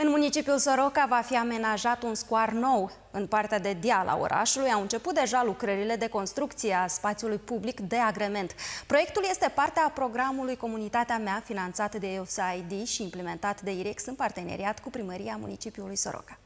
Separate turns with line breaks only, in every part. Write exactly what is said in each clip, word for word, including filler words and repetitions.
În municipiul Soroca va fi amenajat un scoar nou. În partea de deal a orașului au început deja lucrările de construcție a spațiului public de agrement. Proiectul este parte a programului Comunitatea Mea, finanțat de U S A I D și implementat de I R E X în parteneriat cu primăria municipiului Soroca.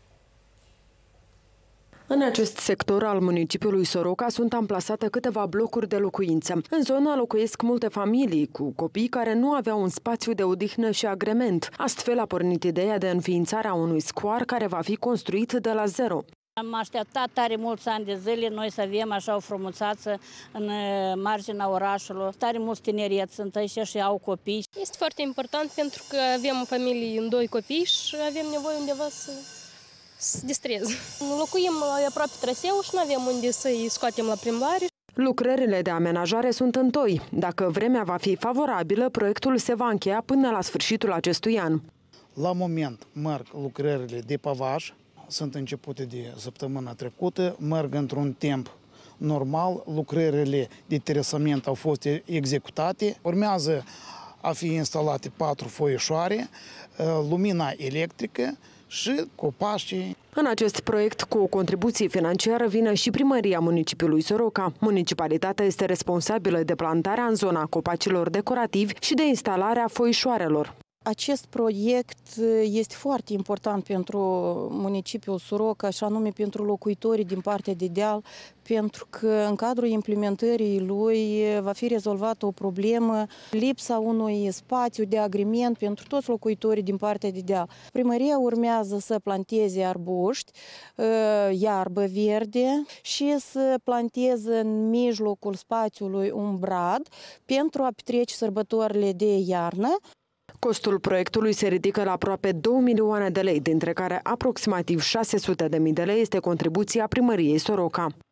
În acest sector al municipiului Soroca sunt amplasate câteva blocuri de locuință. În zona locuiesc multe familii cu copii care nu aveau un spațiu de odihnă și agrement. Astfel a pornit ideea de înființarea unui scoar care va fi construit de la zero.
Am așteptat tare mulți ani de zile noi să avem așa o frumuțață în marginea orașului. Tare mulți tineri sunt aici și au copii.
Este foarte important pentru că avem o familie în doi copii și avem nevoie undeva să se distreze. Locuim aproape traseu și nu avem unde să-i scoatem la plimbare.
Lucrările de amenajare sunt întoi. Dacă vremea va fi favorabilă, proiectul se va încheia până la sfârșitul acestui an.
La moment merg lucrările de pavaj, sunt începute de săptămâna trecută, merg într-un timp normal, lucrările de teresament au fost executate, urmează a fi instalate patru foieșoare, lumina electrică și copaci.
În acest proiect, cu o contribuție financiară, vine și primăria municipiului Soroca. Municipalitatea este responsabilă de plantarea în zona copacilor decorativi și de instalarea foișoarelor.
Acest proiect este foarte important pentru municipiul Soroca, și anume pentru locuitorii din partea de deal, pentru că în cadrul implementării lui va fi rezolvată o problemă, lipsa unui spațiu de agrement pentru toți locuitorii din partea de deal. Primăria urmează să planteze arbuști, iarbă verde și să planteze în mijlocul spațiului un brad pentru a petrece sărbătorile de iarnă.
Costul proiectului se ridică la aproape două milioane de lei, dintre care aproximativ șase sute de mii de lei este contribuția primăriei Soroca.